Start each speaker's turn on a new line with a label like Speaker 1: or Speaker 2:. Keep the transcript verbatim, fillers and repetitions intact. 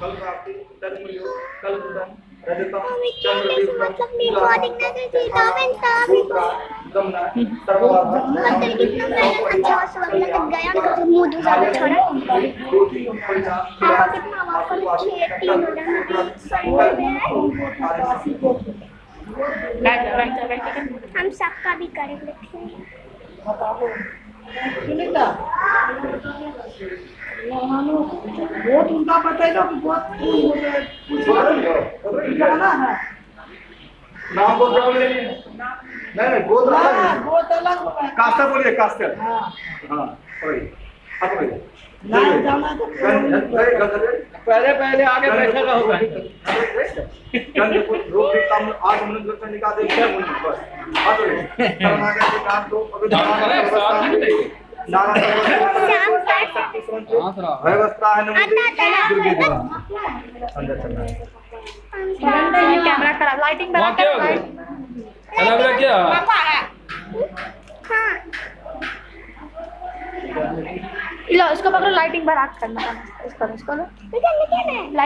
Speaker 1: कल प्राप्ति तन्मयो कल सुदम रजतम
Speaker 2: चंद्रदीप मतलब रिकॉर्डिंग ना करती तो मैं तब
Speaker 1: गमना सर्ववाद
Speaker 2: मतलब कितना मैंने अच्छा सब लग गया तो मुंह दूसरा छोड़ा पापा कितना वापस छह तीन हम सबका भी करेंगे
Speaker 3: सुनीता बहुत उनका बताइए कि बहुत जाना है
Speaker 1: नाम बोल रहा हूँ नहीं नहीं बहुत अलग है
Speaker 3: बहुत अलग होगा
Speaker 1: कास्टर बोलिए कास्टर
Speaker 3: हाँ
Speaker 1: हाँ बोलिए आप बोलिए
Speaker 3: नाम जाना तो
Speaker 1: पहले पहले आगे बैठा रहोगा गंध को रोग के काम आज हमने लक्षण निकाल दे क्या बोलूं बस आ तो कर्मागा के काम तो अभी नारायण व्यवस्था है नमो दुर्गे देवा अंदर चलना है
Speaker 2: कैमरा खराब लाइटिंग बना कर
Speaker 4: कैमरा क्या
Speaker 2: हाँ लो इसको पकड़ो लाइटिंग बना करना इसको इसको लो